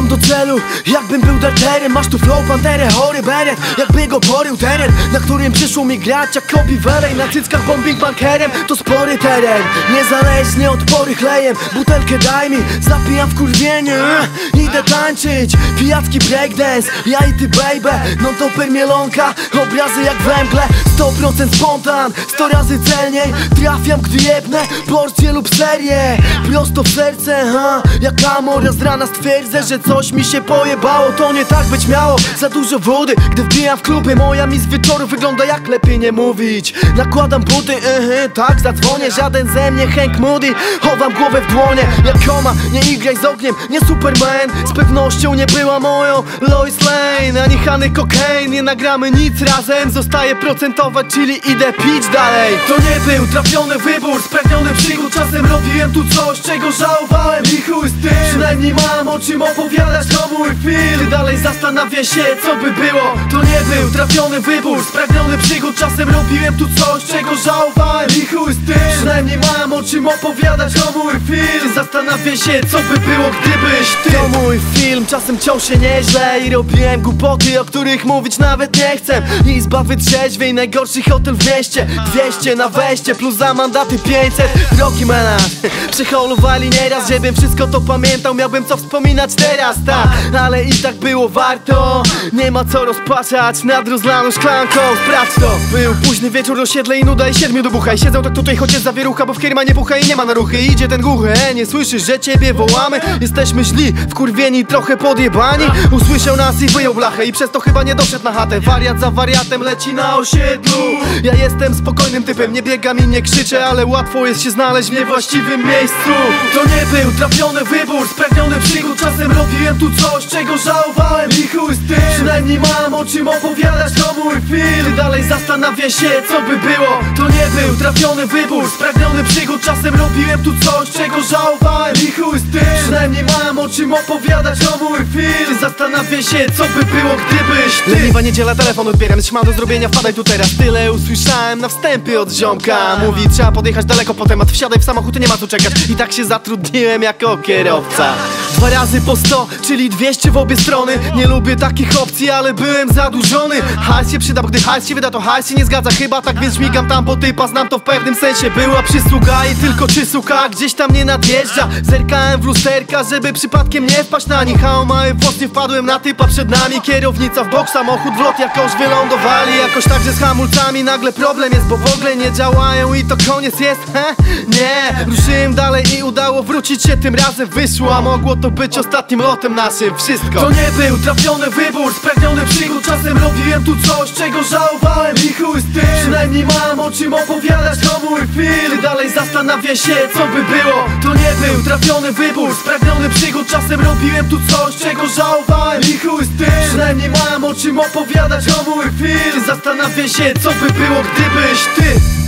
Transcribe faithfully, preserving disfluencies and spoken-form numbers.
Zmierzam do celu, jakbym był darterem. Masz tu flow, panterę, chory beret, jakby go porył teren, na którym przyszło mi grać jak Kobe Velej. Na cyckach bombing bunkerem, to spory teren. Niezależnie od pory chlejem, butelkę daj mi, zapijam w kurwienie. Idę tańczyć, pijacki breakdance, ja i ty baby, no to permielonka, obrazy jak we mgle. Sto procent spontan, sto razy celniej trafiam, gdy jebnę porcję lub serię. Prosto w serce, ha, jak Amora z rana stwierdzę, że coś mi się pojebało. To nie tak być miało, za dużo wody, gdy wbijam w klubie. Moja mi z wieczoru wygląda jak lepiej nie mówić. Nakładam buty, yy, tak zadzwonię, żaden ze mnie Hank Moody. Chowam głowę w dłonie, jak koma, nie igraj z ogniem, nie Superman. Z pewnością nie była moją Lois Lane, ani Hany Cocaine. Nie nagramy nic razem, zostaję procentować, czyli idę pić dalej. To nie był trafiony wybór, spragniony przygód. Czasem robiłem tu coś, czego żałowałem i chuj z tym. Przynajmniej mam o czym opowiadać, to mój film. Ty dalej zastanawia się, co by było. To nie był trafiony wybór, spragniony przygód. Czasem robiłem tu coś, czego żałowałem i chuj z tym. Przynajmniej mam o czym opowiadać, to mój film. Zastanawia się, co by było, gdybyś ty. To mój film, czasem ciął się nieźle i robiłem głupoty, o których mówić nawet nie chcę. Izba wytrzeźwiej, najgorszy hotel w mieście. Dwieście na wejście, plus za mandaty pięćset. Drogi menaż, przeholowali nieraz, żebym wszystko to pamiętał. Miałbym co wspominać teraz, tak, ale i tak było warto. Nie ma co rozpaczać nad rozlaną szklanką, sprawdź to. Był późny wieczór, osiedle i nuda i siedmiu do bucha. I siedzą tak tutaj, choć jest zawierucha, bo w kierma nie pucha i nie ma na ruchy. Idzie ten głuchy, e, nie słyszysz, że ciebie wołamy? Jesteśmy źli, wkurwieni, trochę podjebani. Usłyszał nas i wyjął blachę i przez to chyba nie doszedł na chatę. Wariat za wariatem leci na osiedlu. Ja jestem spokojnym typem, nie biegam i nie krzyczę, ale łatwo jest się znaleźć w niewłaściwym miejscu. To nie był trafiony wybór, spragniony przygód. Czasem robiłem tu coś, czego żałowałem i chuj z tym. Przynajmniej mam o czym opowiadać, to mój film. Ty dalej zastanawia się, co by było. To nie był trafiony wybór, spragniony przygód. Czasem robiłem tu coś, czego żałowałem i chuj z tym. Przynajmniej mam o czym opowiadać, to mój film. Zastanawia się, co by było, gdybyś ty. Leniwa niedziela, telefon odbieram, jeśli mam do zrobienia, wpadaj tu teraz. Tyle usłyszałem na wstępie od ziomka. Mówi, trzeba podjechać daleko po temat, wsiadaj w samochód, nie ma tu czekać. I tak się zatrudniłem jako kierowca. Dwa razy po sto, czyli dwieście w obie strony. Nie lubię takich opcji, ale byłem zadłużony. Hajs się przyda, bo gdy hajs się wyda, to hajs się nie zgadza chyba. Tak więc śmigam tam po typa, znam to w pewnym sensie. Była przysługa i tylko czy suka gdzieś tam nie nadjeżdża. Zerkałem w lusterka, żeby przypadkiem nie wpaść na nich. A o mały włos nie wpadłem na typa przed nami. Kierownica w bok, samochód w lot, jakoś wylądowali. Jakoś także z hamulcami nagle problem jest, bo w ogóle nie działają i to koniec jest, he? Nie, ruszyłem dalej i udało wrócić się, tym razem wyszło. A mogło to być ostatnim lotem naszym, wszystko. To nie był trafiony wybór, spragniony przygód. Czasem robiłem tu coś, czego żałowałem i chuj z tym. Przynajmniej mam o czym opowiadać, to mój film. Ty dalej zastanawia się, co by było. To nie był trafiony wybór, spragniony przygód. Czasem robiłem tu coś, czego żałowałem i chuj z tym. Przynajmniej mam o czym opowiadać, to mój film. Zastanawia się, co by było, gdybyś ty